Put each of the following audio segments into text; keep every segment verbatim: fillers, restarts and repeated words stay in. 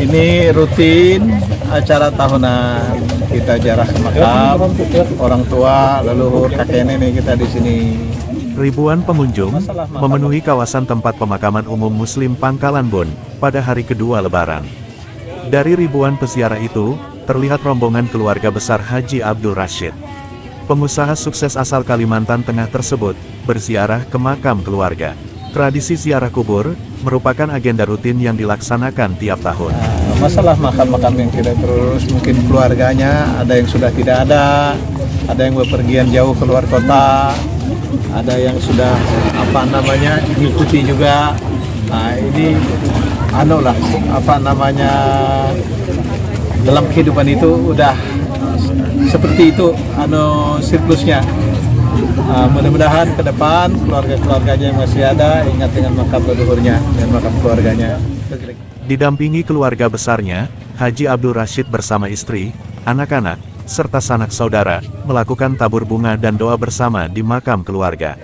Ini rutin acara tahunan kita ziarah ke makam orang tua, leluhur, kakek nenek kita di sini. Ribuan pengunjung memenuhi kawasan tempat pemakaman umum Muslim Pangkalan Bun pada hari kedua Lebaran. Dari ribuan peziarah itu, terlihat rombongan keluarga besar Haji Abdul Rashid. Pengusaha sukses asal Kalimantan Tengah tersebut berziarah ke makam keluarga. Tradisi ziarah kubur merupakan agenda rutin yang dilaksanakan tiap tahun. Nah, masalah makam-makam yang tidak terurus, mungkin keluarganya ada yang sudah tidak ada, ada yang bepergian jauh keluar kota, ada yang sudah apa namanya mengikuti juga. Nah ini anu lah apa namanya dalam kehidupan itu udah seperti itu anu siklusnya. Uh, mudah-mudahan ke depan keluarga-keluarganya yang masih ada ingat dengan makam leluhurnya dan makam keluarganya. Didampingi keluarga besarnya, Haji Abdul Rashid bersama istri, anak-anak, serta sanak saudara, melakukan tabur bunga dan doa bersama di makam keluarga.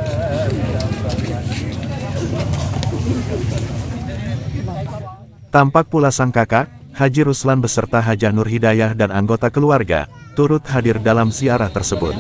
Tampak pula sang kakak, Haji Ruslan beserta Hajah Nur Hidayah dan anggota keluarga, turut hadir dalam ziarah tersebut.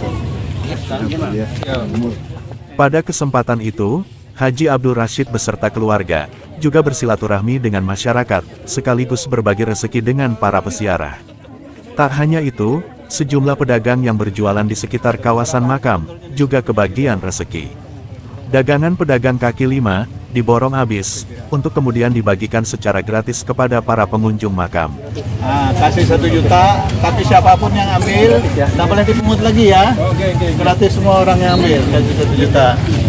Pada kesempatan itu, Haji Abdul Rashid beserta keluarga juga bersilaturahmi dengan masyarakat, sekaligus berbagi rezeki dengan para peziarah. Tak hanya itu, sejumlah pedagang yang berjualan di sekitar kawasan makam juga kebagian rezeki. Dagangan pedagang kaki lima diborong habis untuk kemudian dibagikan secara gratis kepada para pengunjung makam. Nah, kasih satu juta, tapi siapapun yang ambil, tak boleh dipungut lagi ya. Gratis semua orang yang ambil, kasih satu juta.